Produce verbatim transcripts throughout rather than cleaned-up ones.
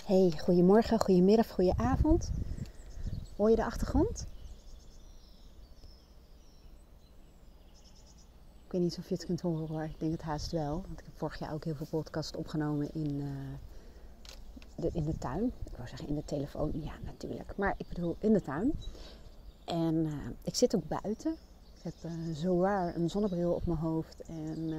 Hey, goedemorgen, goedemiddag, goedenavond. Hoor je de achtergrond? Ik weet niet of je het kunt horen hoor. Ik denk het haast wel. Want ik heb vorig jaar ook heel veel podcasts opgenomen in, uh, de, in de tuin. Ik wou zeggen in de telefoon. Ja, natuurlijk. Maar ik bedoel in de tuin. En uh, ik zit ook buiten. Ik heb uh, zowaar een zonnebril op mijn hoofd. En uh,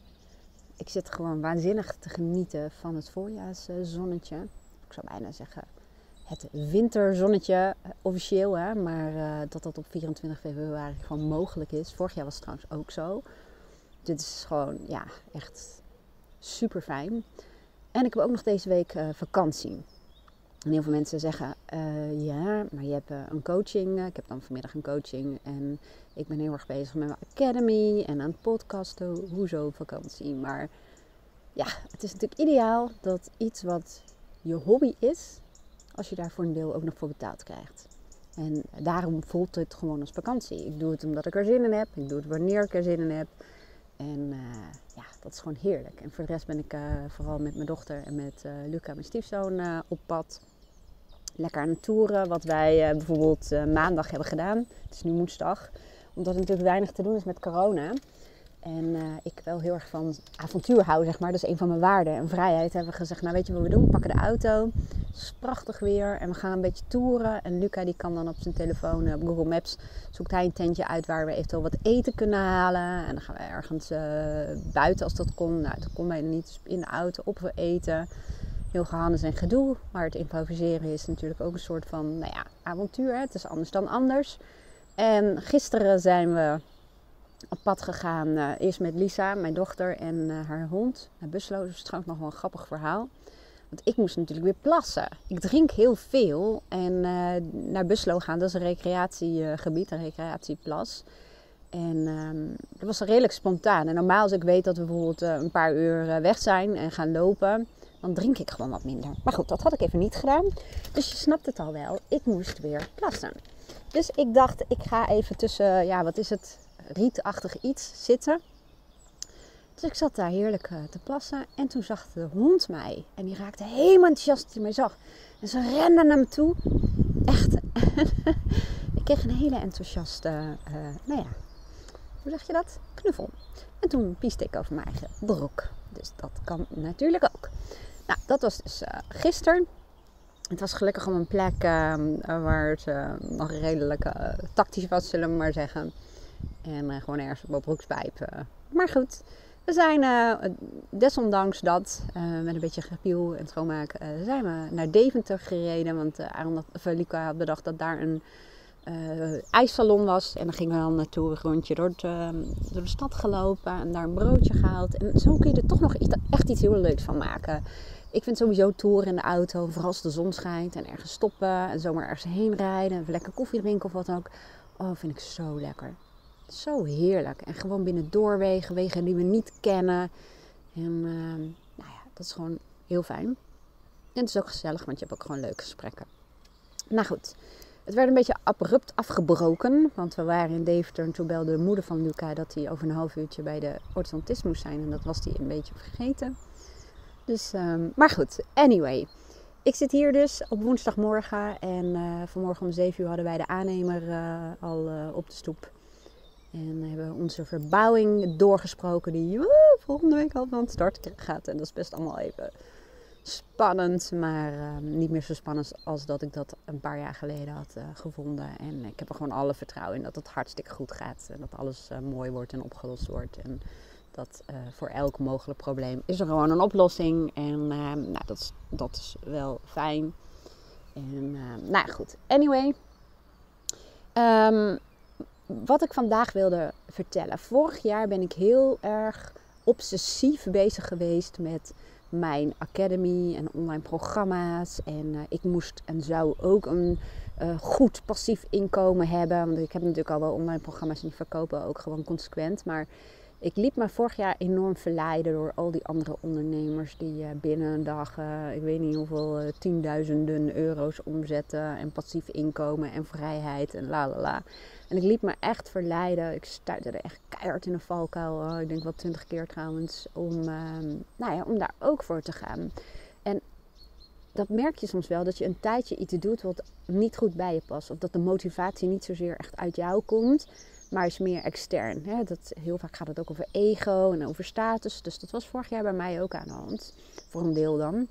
ik zit gewoon waanzinnig te genieten van het voorjaarszonnetje. Ik zou bijna zeggen het winterzonnetje, officieel, hè, maar uh, dat dat op vierentwintig februari gewoon mogelijk is. Vorig jaar was het trouwens ook zo. Dit is gewoon, ja, echt super fijn. En ik heb ook nog deze week uh, vakantie. En heel veel mensen zeggen, uh, ja, maar je hebt uh, een coaching. Ik heb dan vanmiddag een coaching en ik ben heel erg bezig met mijn academy en aan het podcasten. Hoezo vakantie? Maar ja, het is natuurlijk ideaal dat iets wat je hobby is, als je daar voor een deel ook nog voor betaald krijgt. En daarom voelt het gewoon als vakantie. Ik doe het omdat ik er zin in heb. Ik doe het wanneer ik er zin in heb. En uh, ja, dat is gewoon heerlijk. En voor de rest ben ik uh, vooral met mijn dochter en met uh, Luca, mijn stiefzoon, uh, op pad. Lekker aan het toeren. Wat wij uh, bijvoorbeeld uh, maandag hebben gedaan. Het is nu woensdag. Omdat er natuurlijk weinig te doen is met corona. En uh, ik wel heel erg van avontuur hou, zeg maar. Dat is een van mijn waarden. En vrijheid hebben we gezegd, nou weet je wat we doen? We pakken de auto. Het is prachtig weer. En we gaan een beetje toeren. En Luca die kan dan op zijn telefoon, op Google Maps, zoekt hij een tentje uit waar we eventueel wat eten kunnen halen. En dan gaan we ergens uh, buiten als dat kon. Nou, dat kon bijna niet. Dus in de auto op we eten. Heel gehannes en gedoe. Maar het improviseren is natuurlijk ook een soort van, nou ja, avontuur. Hè? Het is anders dan anders. En gisteren zijn we op pad gegaan, uh, eerst met Lisa, mijn dochter en uh, haar hond. Naar Buslo, dat is trouwens nog wel een grappig verhaal. Want ik moest natuurlijk weer plassen. Ik drink heel veel en uh, naar Buslo gaan, dat is een recreatiegebied, een recreatieplas. En uh, dat was redelijk spontaan. En normaal als ik weet dat we bijvoorbeeld uh, een paar uur uh, weg zijn en gaan lopen, dan drink ik gewoon wat minder. Maar goed, dat had ik even niet gedaan. Dus je snapt het al wel, ik moest weer plassen. Dus ik dacht, ik ga even tussen, ja wat is het, rietachtig iets zitten. Dus ik zat daar heerlijk uh, te plassen. En toen zag de hond mij. En die raakte helemaal enthousiast dat hij mij zag. En ze rende naar me toe. Echt. Ik kreeg een hele enthousiaste, uh, nou ja, hoe zeg je dat? Knuffel. En toen pieste ik over mijn eigen broek. Dus dat kan natuurlijk ook. Nou, dat was dus uh, gisteren. Het was gelukkig op een plek uh, waar het uh, nog redelijk uh, tactisch was, zullen we maar zeggen. En uh, gewoon ergens op mijn broekspijp. Uh. Maar goed, we zijn uh, desondanks dat, uh, met een beetje gepiel en schoonmaak, uh, zijn we naar Deventer gereden. Want uh, Aaron, of, Luca had bedacht dat daar een uh, ijssalon was. En dan gingen we dan naartoe een rondje door, het, uh, door de stad gelopen en daar een broodje gehaald. En zo kun je er toch nog iets, echt iets heel leuks van maken. Ik vind sowieso toeren in de auto, vooral als de zon schijnt en ergens stoppen en zomaar ergens heen rijden. Even lekker koffie drinken of wat dan ook. Oh, vind ik zo lekker. Zo heerlijk. En gewoon binnen doorwegen, wegen die we niet kennen. En uh, nou ja, dat is gewoon heel fijn. En het is ook gezellig, want je hebt ook gewoon leuke gesprekken. Nou goed, het werd een beetje abrupt afgebroken. Want we waren in Deventer en toen belde de moeder van Luca dat hij over een half uurtje bij de orthodontist moest zijn. En dat was hij een beetje vergeten. Dus, um, maar goed, anyway. Ik zit hier dus op woensdagmorgen en uh, vanmorgen om zeven uur hadden wij de aannemer uh, al uh, op de stoep. En hebben we onze verbouwing doorgesproken die uh, volgende week al van het start gaat. En dat is best allemaal even spannend, maar uh, niet meer zo spannend als dat ik dat een paar jaar geleden had uh, gevonden. En ik heb er gewoon alle vertrouwen in dat het hartstikke goed gaat. En dat alles uh, mooi wordt en opgelost wordt. En dat uh, voor elk mogelijk probleem is er gewoon een oplossing. En uh, nou, dat, is, dat is wel fijn. En uh, nou goed, anyway. Um, Wat ik vandaag wilde vertellen. Vorig jaar ben ik heel erg obsessief bezig geweest met mijn academy en online programma's. En uh, ik moest en zou ook een uh, goed passief inkomen hebben. Want ik heb natuurlijk al wel online programma's en die verkopen ook gewoon consequent. Maar ik liet me vorig jaar enorm verleiden door al die andere ondernemers die uh, binnen een dag, uh, ik weet niet hoeveel, uh, tienduizenden euro's omzetten. En passief inkomen en vrijheid en la la la. En ik liet me echt verleiden. Ik stuitte er echt keihard in een valkuil. Oh, ik denk wel twintig keer trouwens. Om, uh, nou ja, om daar ook voor te gaan. En dat merk je soms wel, dat je een tijdje iets doet wat niet goed bij je past. Of dat de motivatie niet zozeer echt uit jou komt, maar is meer extern. Hè? Dat, heel vaak gaat het ook over ego en over status. Dus dat was vorig jaar bij mij ook aan de hand. Voor een deel dan.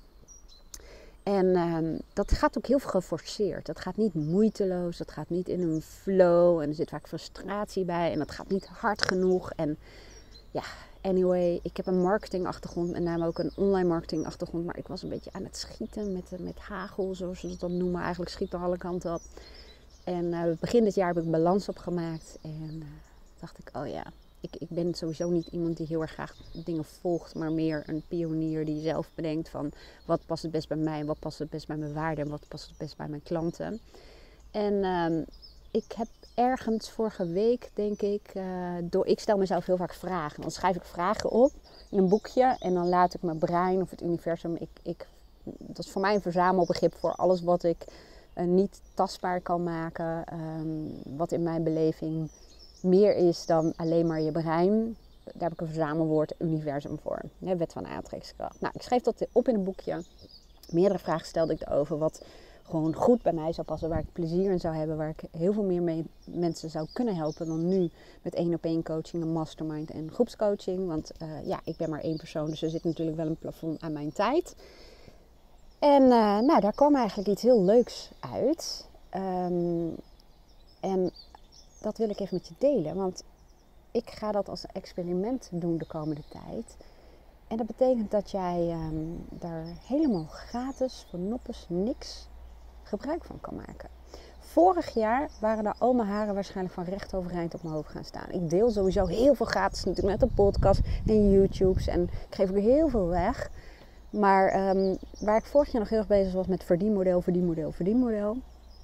En uh, dat gaat ook heel veel geforceerd. Dat gaat niet moeiteloos, dat gaat niet in een flow. En er zit vaak frustratie bij en dat gaat niet hard genoeg. En ja, anyway, ik heb een marketingachtergrond, met name ook een online marketingachtergrond. Maar ik was een beetje aan het schieten met, met hagel, zoals ze dat dan noemen. Eigenlijk schieten alle kanten op. En uh, begin dit jaar heb ik een balans opgemaakt. En uh, dacht ik, oh ja, ik, ik ben sowieso niet iemand die heel erg graag dingen volgt. Maar meer een pionier die zelf bedenkt van wat past het best bij mij. Wat past het best bij mijn waarden en wat past het best bij mijn klanten. En uh, ik heb ergens vorige week, denk ik, uh, door, ik stel mezelf heel vaak vragen. Dan schrijf ik vragen op in een boekje. En dan laat ik mijn brein of het universum, ik, ik, dat is voor mij een verzamelbegrip voor alles wat ik Uh, niet tastbaar kan maken. Um, wat in mijn beleving meer is dan alleen maar je brein. Daar heb ik een verzamelwoord, universum voor. Hè, wet van aantrekkingskracht. Nou, ik schreef dat op in een boekje. Meerdere vragen stelde ik erover wat gewoon goed bij mij zou passen. Waar ik plezier in zou hebben. Waar ik heel veel meer mee mensen zou kunnen helpen dan nu. Met één op één coaching, een mastermind en groepscoaching. Want uh, ja, ik ben maar één persoon. Dus er zit natuurlijk wel een plafond aan mijn tijd. En uh, nou, daar kwam eigenlijk iets heel leuks uit. Um, en dat wil ik even met je delen. Want ik ga dat als een experiment doen de komende tijd. En dat betekent dat jij um, daar helemaal gratis voor noppes niks gebruik van kan maken. Vorig jaar waren de al mijn haren waarschijnlijk van recht overeind op mijn hoofd gaan staan. Ik deel sowieso heel veel gratis natuurlijk met de podcast en YouTubes. En ik geef ook heel veel weg. Maar um, waar ik vorig jaar nog heel erg bezig was met verdienmodel, verdienmodel, verdienmodel,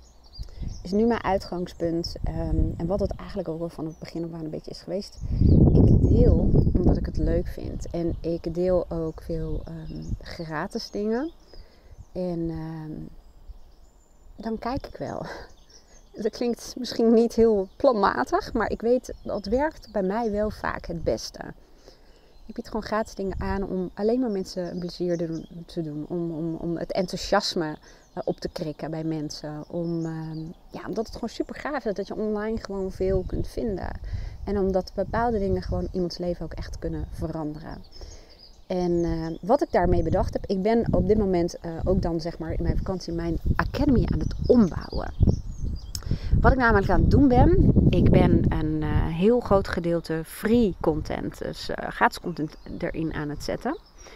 is nu mijn uitgangspunt. Um, en wat het eigenlijk ook wel van het begin af aan een beetje is geweest. Ik deel omdat ik het leuk vind. En ik deel ook veel um, gratis dingen. En um, dan kijk ik wel. Dat klinkt misschien niet heel planmatig, maar ik weet dat werkt bij mij wel vaak het beste. Ik bied gewoon gratis dingen aan om alleen maar mensen een plezier te doen. Om, om, om het enthousiasme uh, op te krikken bij mensen. Om, uh, ja, omdat het gewoon super gaaf is dat je online gewoon veel kunt vinden. En omdat bepaalde dingen gewoon iemands leven ook echt kunnen veranderen. En uh, wat ik daarmee bedacht heb. Ik ben op dit moment uh, ook dan zeg maar in mijn vakantie mijn academy aan het ombouwen. Wat ik namelijk aan het doen ben, ik ben een uh, heel groot gedeelte free content, dus uh, gratis content erin aan het zetten.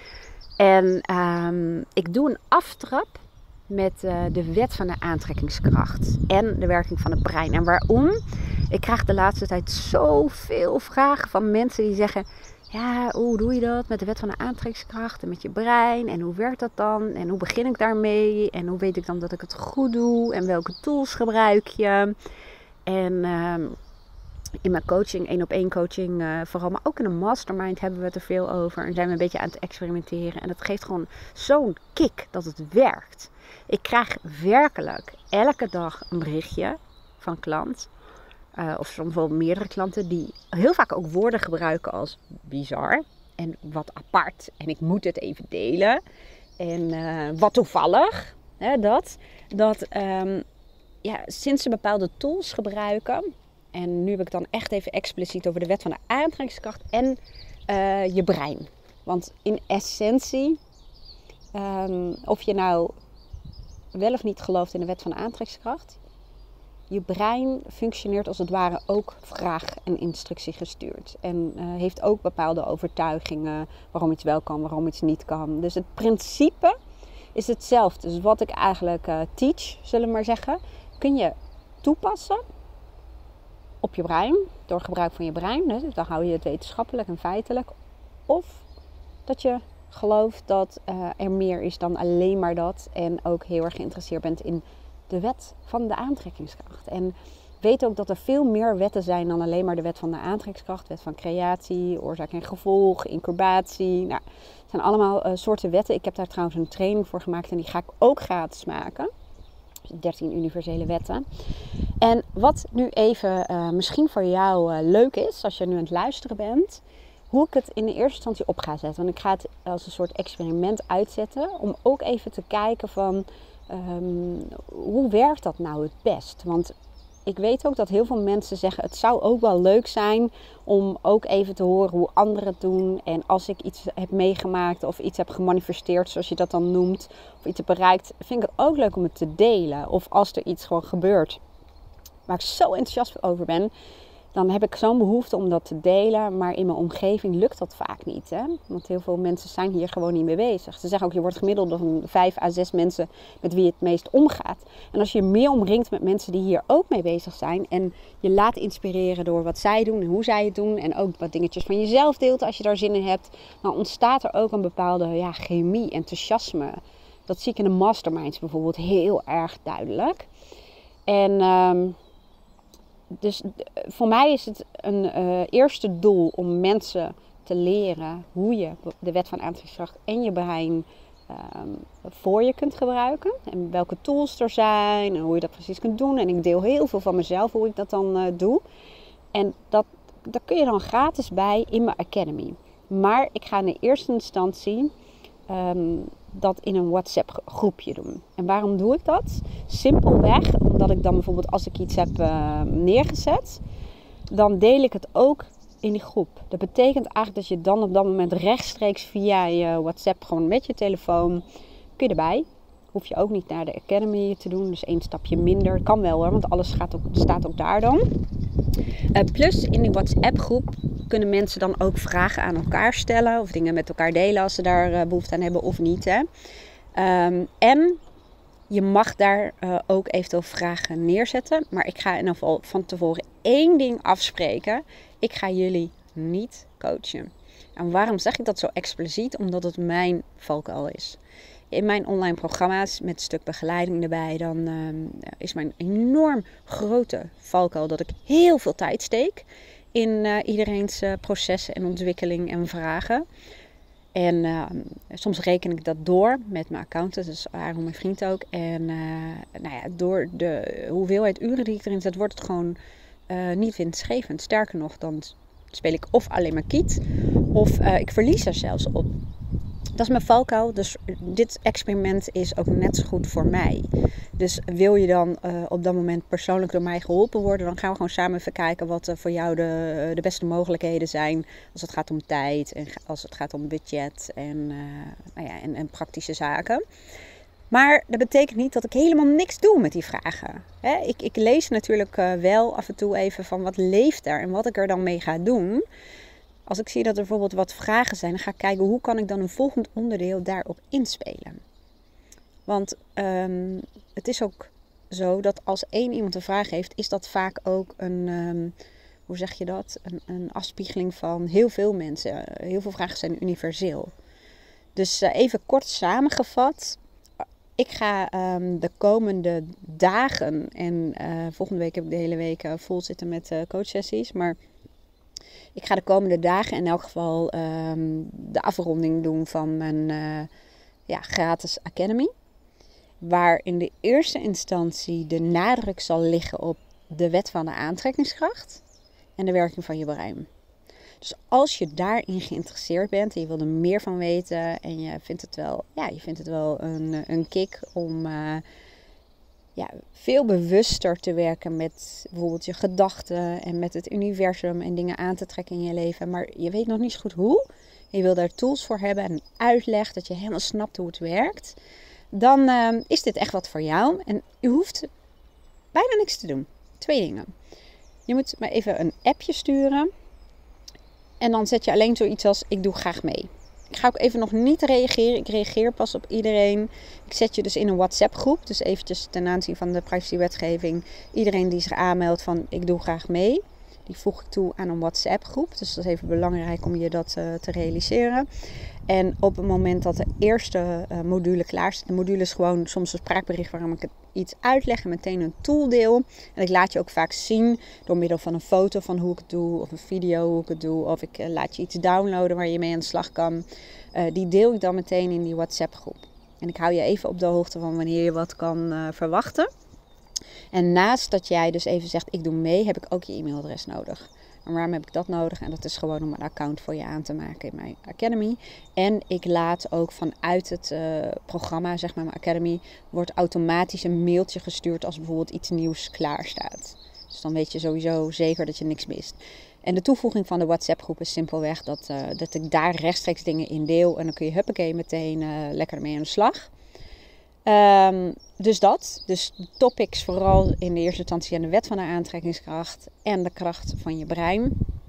En um, ik doe een aftrap met uh, de wet van de aantrekkingskracht en de werking van het brein. En waarom? Ik krijg de laatste tijd zoveel vragen van mensen die zeggen, ja, hoe doe je dat met de wet van de aantrekkingskracht en met je brein? En hoe werkt dat dan? En hoe begin ik daarmee? En hoe weet ik dan dat ik het goed doe? En welke tools gebruik je? En uh, in mijn coaching, één op één coaching uh, vooral, maar ook in een mastermind hebben we het er veel over. En zijn we een beetje aan het experimenteren. En dat geeft gewoon zo'n kick dat het werkt. Ik krijg werkelijk elke dag een berichtje van een klant. Uh, of soms wel meerdere klanten die heel vaak ook woorden gebruiken als bizar en wat apart. En ik moet het even delen. En uh, wat toevallig. Hè, dat dat um, ja, sinds ze bepaalde tools gebruiken. En nu heb ik het dan echt even expliciet over de wet van de aantrekkingskracht en uh, je brein. Want in essentie, um, of je nou wel of niet gelooft in de wet van de aantrekkingskracht, je brein functioneert als het ware ook vraag en instructie gestuurd. En uh, heeft ook bepaalde overtuigingen waarom iets wel kan, waarom iets niet kan. Dus het principe is hetzelfde. Dus wat ik eigenlijk uh, teach, zullen we maar zeggen, kun je toepassen op je brein. Door gebruik van je brein. Dus dan hou je het wetenschappelijk en feitelijk. Of dat je gelooft dat uh, er meer is dan alleen maar dat. En ook heel erg geïnteresseerd bent in de wet van de aantrekkingskracht. En weet ook dat er veel meer wetten zijn dan alleen maar de wet van de aantrekkingskracht. Wet van creatie, oorzaak en gevolg, incubatie. Nou, het zijn allemaal uh, soorten wetten. Ik heb daar trouwens een training voor gemaakt en die ga ik ook gratis maken. dertien universele wetten. En wat nu even uh, misschien voor jou uh, leuk is, als je nu aan het luisteren bent. hoe ik het in de eerste instantie op ga zetten. Want ik ga het als een soort experiment uitzetten. Om ook even te kijken van um, hoe werkt dat nou het best? Want ik weet ook dat heel veel mensen zeggen, het zou ook wel leuk zijn om ook even te horen hoe anderen het doen. En als ik iets heb meegemaakt of iets heb gemanifesteerd, zoals je dat dan noemt, of iets heb bereikt, vind ik het ook leuk om het te delen. Of als er iets gewoon gebeurt waar ik zo enthousiast over ben, dan heb ik zo'n behoefte om dat te delen. Maar in mijn omgeving lukt dat vaak niet. Hè? Want heel veel mensen zijn hier gewoon niet mee bezig. Ze zeggen ook, je wordt gemiddeld van vijf à zes mensen met wie je het meest omgaat. En als je je meer omringt met mensen die hier ook mee bezig zijn. En je laat inspireren door wat zij doen en hoe zij het doen. En ook wat dingetjes van jezelf deelt als je daar zin in hebt. Dan ontstaat er ook een bepaalde ja, chemie, enthousiasme. Dat zie ik in de masterminds bijvoorbeeld heel erg duidelijk. En Um, Dus voor mij is het een uh, eerste doel om mensen te leren hoe je de wet van aantrekkingskracht en je brein um, voor je kunt gebruiken. En welke tools er zijn en hoe je dat precies kunt doen. En ik deel heel veel van mezelf hoe ik dat dan uh, doe. En dat, daar kun je dan gratis bij in mijn Academy. Maar ik ga in de eerste instantie Um, dat in een WhatsApp groepje doen. En waarom doe ik dat? Simpelweg, omdat ik dan bijvoorbeeld als ik iets heb uh, neergezet, dan deel ik het ook in die groep. Dat betekent eigenlijk dat je dan op dat moment rechtstreeks via je WhatsApp, gewoon met je telefoon, kun je erbij. Hoef je ook niet naar de Academy te doen, dus één stapje minder. Kan wel hoor, want alles gaat ook, staat ook daar dan. Uh, plus in die WhatsApp groep kunnen mensen dan ook vragen aan elkaar stellen. Of dingen met elkaar delen als ze daar uh, behoefte aan hebben of niet. Hè. Um, en je mag daar uh, ook eventueel vragen neerzetten. Maar ik ga in ieder geval van tevoren één ding afspreken. Ik ga jullie niet coachen. En waarom zeg ik dat zo expliciet? Omdat het mijn valkuil is. In mijn online programma's met een stuk begeleiding erbij, dan uh, is mijn enorm grote valkuil dat ik heel veel tijd steek in uh, iedereen's uh, processen en ontwikkeling en vragen. En uh, soms reken ik dat door met mijn accountant, dus Aaron, mijn vriend ook. En uh, nou ja, door de hoeveelheid uren die ik erin zet, wordt het gewoon uh, niet winstgevend. Sterker nog, dan speel ik of alleen maar kiet, of uh, ik verlies er zelfs op. Dat is mijn valkuil, dus dit experiment is ook net zo goed voor mij. Dus wil je dan uh, op dat moment persoonlijk door mij geholpen worden, dan gaan we gewoon samen even kijken wat uh, voor jou de, de beste mogelijkheden zijn. Als het gaat om tijd en als het gaat om budget en, uh, nou ja, en, en praktische zaken. Maar dat betekent niet dat ik helemaal niks doe met die vragen. Hè? Ik, ik lees natuurlijk uh, wel af en toe even van wat leeft er en wat ik er dan mee ga doen. Als ik zie dat er bijvoorbeeld wat vragen zijn, dan ga ik kijken hoe kan ik dan een volgend onderdeel daarop inspelen. Want um, het is ook zo dat als één iemand een vraag heeft, is dat vaak ook een, um, hoe zeg je dat? Een, een afspiegeling van heel veel mensen. Heel veel vragen zijn universeel. Dus uh, even kort samengevat. Ik ga um, de komende dagen en uh, volgende week heb ik de hele week uh, vol zitten met uh, coachsessies, maar ik ga de komende dagen in elk geval um, de afronding doen van mijn uh, ja, gratis Academy. Waar in de eerste instantie de nadruk zal liggen op de wet van de aantrekkingskracht en de werking van je brein. Dus als je daarin geïnteresseerd bent en je wil er meer van weten en je vindt het wel, ja, je vindt het wel een, een kick om uh, ja, veel bewuster te werken met bijvoorbeeld je gedachten en met het universum en dingen aan te trekken in je leven. Maar je weet nog niet zo goed hoe. En je wil daar tools voor hebben en een uitleg dat je helemaal snapt hoe het werkt. Dan uh, is dit echt wat voor jou. En je hoeft bijna niks te doen. Twee dingen. Je moet maar even een appje sturen. En dan zet je alleen zoiets als ik doe graag mee. Ik ga ook even nog niet reageren. Ik reageer pas op iedereen. Ik zet je dus in een WhatsApp groep. Dus eventjes ten aanzien van de privacywetgeving. Iedereen die zich aanmeldt van ik doe graag mee. Die voeg ik toe aan een WhatsApp groep. Dus dat is even belangrijk om je dat uh, te realiseren. En op het moment dat de eerste uh, module klaar staat. De module is gewoon soms een spraakbericht waarom ik het iets uitleg en meteen een tool deel. En ik laat je ook vaak zien door middel van een foto van hoe ik het doe. Of een video hoe ik het doe. Of ik uh, laat je iets downloaden waar je mee aan de slag kan. Uh, die deel ik dan meteen in die WhatsApp groep. En ik hou je even op de hoogte van wanneer je wat kan uh, verwachten. En naast dat jij dus even zegt ik doe mee, heb ik ook je e-mailadres nodig. En waarom heb ik dat nodig? En dat is gewoon om een account voor je aan te maken in mijn Academy. En ik laat ook vanuit het uh, programma, zeg maar mijn Academy, wordt automatisch een mailtje gestuurd als bijvoorbeeld iets nieuws klaar staat. Dus dan weet je sowieso zeker dat je niks mist. En de toevoeging van de WhatsApp groep is simpelweg dat, uh, dat ik daar rechtstreeks dingen in deel. En dan kun je huppakee meteen uh, lekker mee aan de slag. Um, dus dat. Dus topics vooral in de eerste instantie aan de wet van de aantrekkingskracht en de kracht van je brein.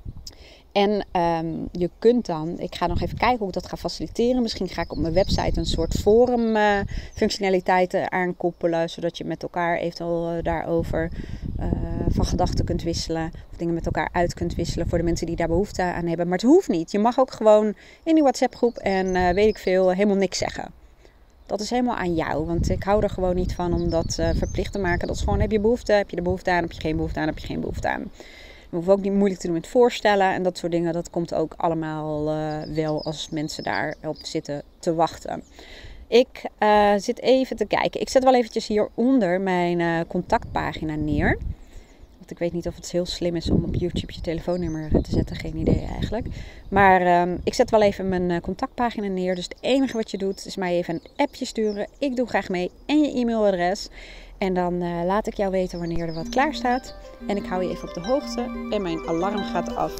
En um, je kunt dan, ik ga nog even kijken hoe ik dat ga faciliteren. Misschien ga ik op mijn website een soort forum uh, functionaliteiten aankoppelen. Zodat je met elkaar eventueel uh, daarover uh, van gedachten kunt wisselen. Of dingen met elkaar uit kunt wisselen voor de mensen die daar behoefte aan hebben. Maar het hoeft niet. Je mag ook gewoon in die WhatsApp groep en uh, weet ik veel helemaal niks zeggen. Dat is helemaal aan jou. Want ik hou er gewoon niet van om dat uh, verplicht te maken. Dat is gewoon, heb je behoefte, heb je er behoefte aan, heb je geen behoefte aan, heb je geen behoefte aan. We hoeven ook niet moeilijk te doen met voorstellen en dat soort dingen. Dat komt ook allemaal uh, wel als mensen daarop zitten te wachten. Ik uh, zit even te kijken. Ik zet wel eventjes hieronder mijn uh, contactpagina neer. Want ik weet niet of het heel slim is om op YouTube je telefoonnummer te zetten. Geen idee eigenlijk. Maar um, ik zet wel even mijn uh, contactpagina neer. Dus het enige wat je doet is mij even een appje sturen. Ik doe graag mee. En je e-mailadres. En dan uh, laat ik jou weten wanneer er wat klaar staat. En ik hou je even op de hoogte. En mijn alarm gaat af.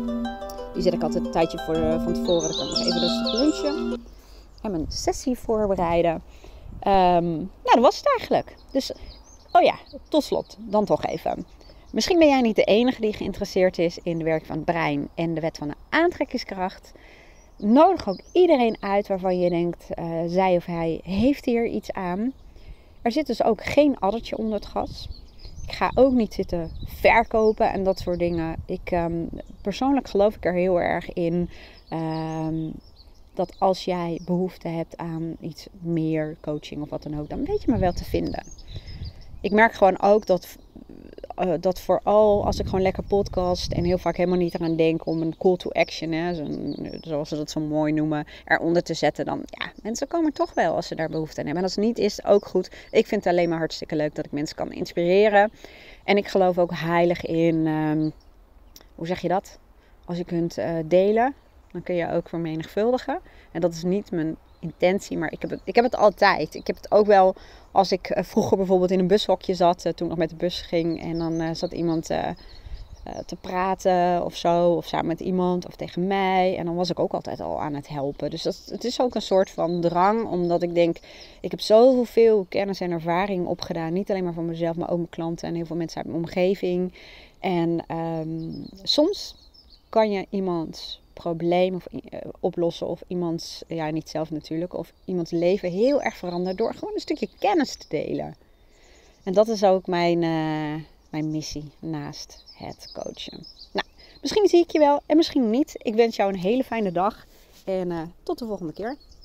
Die zet ik altijd een tijdje voor, uh, van tevoren. Dan kan ik nog even rustig lunchen. En mijn sessie voorbereiden. Um, nou, dat was het eigenlijk. Dus, oh ja, tot slot. Dan toch even. Misschien ben jij niet de enige die geïnteresseerd is in de werking van het brein en de wet van de aantrekkingskracht. Nodig ook iedereen uit waarvan je denkt, uh, zij of hij heeft hier iets aan. Er zit dus ook geen addertje onder het gas. Ik ga ook niet zitten verkopen en dat soort dingen. Ik, um, persoonlijk geloof ik er heel erg in um, dat als jij behoefte hebt aan iets meer coaching of wat dan ook, dan weet je me wel te vinden. Ik merk gewoon ook dat, uh, dat vooral als ik gewoon lekker podcast en heel vaak helemaal niet eraan denk om een call to action, hè, zoals ze dat zo mooi noemen, eronder te zetten, dan ja, mensen komen toch wel als ze daar behoefte aan hebben. En als het niet is, ook goed. Ik vind het alleen maar hartstikke leuk dat ik mensen kan inspireren. En ik geloof ook heilig in, um, hoe zeg je dat? Als je kunt uh, delen, dan kun je ook vermenigvuldigen. En dat is niet mijn intentie, maar ik heb het, ik heb het altijd. Ik heb het ook wel als ik uh, vroeger bijvoorbeeld in een bushokje zat, uh, toen ik nog met de bus ging. En dan uh, zat iemand uh, uh, te praten of zo, of samen met iemand of tegen mij. En dan was ik ook altijd al aan het helpen. Dus dat, het is ook een soort van drang, omdat ik denk, ik heb zoveel kennis en ervaring opgedaan. Niet alleen maar van mezelf, maar ook mijn klanten en heel veel mensen uit mijn omgeving. En um, soms kan je iemands probleem of, uh, oplossen of iemands, ja niet zelf natuurlijk, of iemands leven heel erg veranderen door gewoon een stukje kennis te delen. En dat is ook mijn, uh, mijn missie naast het coachen. Nou, misschien zie ik je wel en misschien niet. Ik wens jou een hele fijne dag en uh, tot de volgende keer.